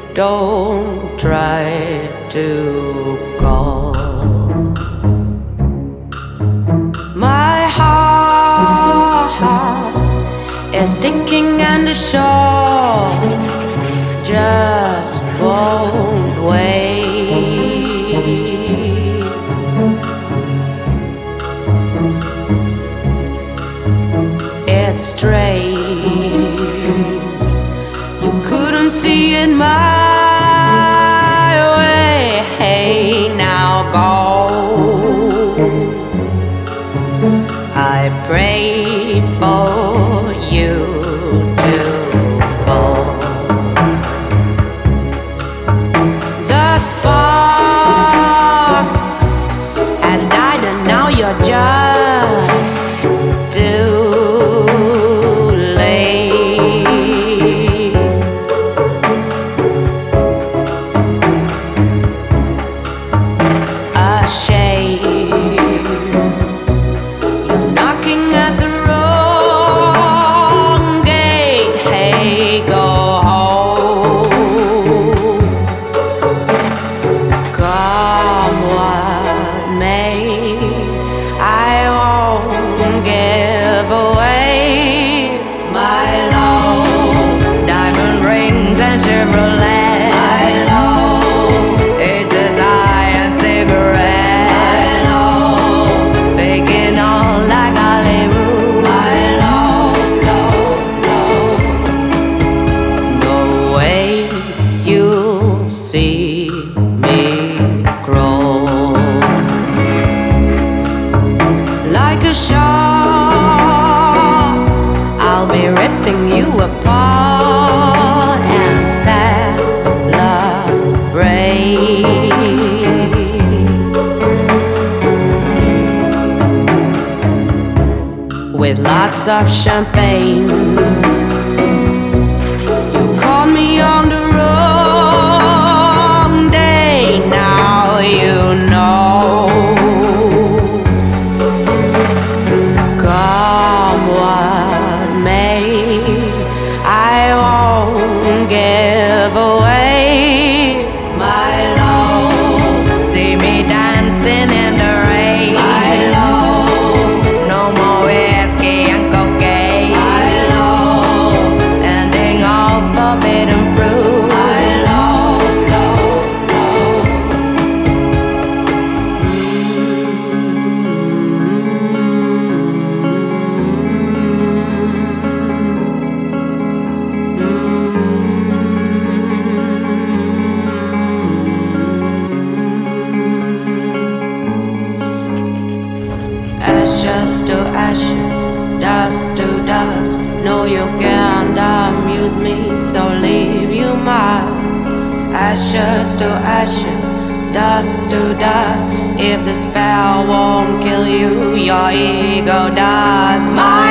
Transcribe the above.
don't try to call. My heart is sticking and the shore just won't wait. It's strange, you couldn't see it my way. Hey, now go. I pray for you to fall. The spark has died and now you're just too late. A shame, you're knocking at the wrong gate. Hey, go home. Come what may, I won't give away my love. Diamond rings and Chevrolet, my love. Aces high and cigarette, my love. Faking on like Hollywood, my love, love, love. No way you'll see me crawl like a shark. I'll be ripping you apart and celebrate with lots of champagne. You caught me on the wrong day, now you know. Come what may, I won't give away my love. See me dancing in the rain, my love. No more whiskey and cocaine, my love. Ending all forbidden fruit, my love, love, love. Ashes to ashes, dust to dust. No, you can't amuse me, so leave you must. Ashes to ashes, dust to dust. If the spell won't kill you, your ego does. My